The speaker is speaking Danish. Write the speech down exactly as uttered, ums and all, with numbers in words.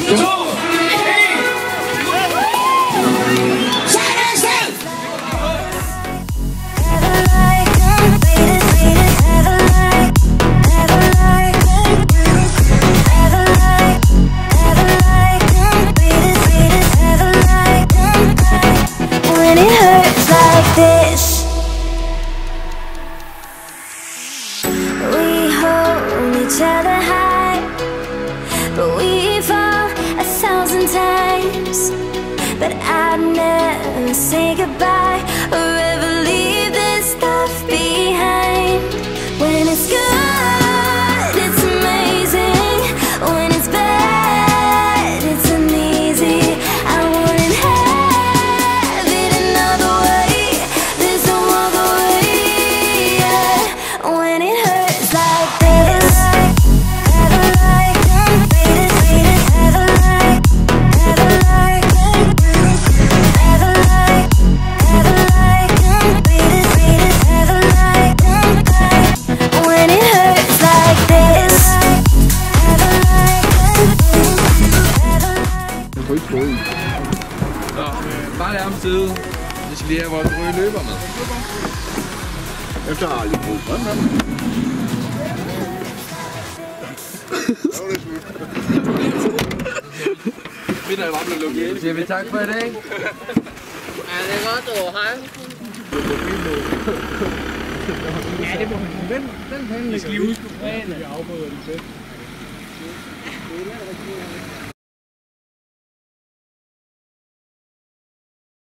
each other high, but we fall a thousand times. But I'd never say goodbye or ever leave this stuff behind. When it's good, it's amazing. When it's bad, it's uneasy. I wouldn't have it another way. There's no other way, yeah. When it hurts like this, have a light, beat it, beat it, have a light, have a light, have a light, have a light, beat it, beat it, have a light. When it hurts like this, have a light, have a light. Så, bare lad ham sidde. Vi skal lige have vores røde løber med. Jeg tager lige på grøn med. Middag er bare blevet lukket ind. Siger vi tak for i dag? Ja, det er godt, og hej. Ja, det må man. Den, den, den, vi skal lige huske på planen, at vi afbryder den selv.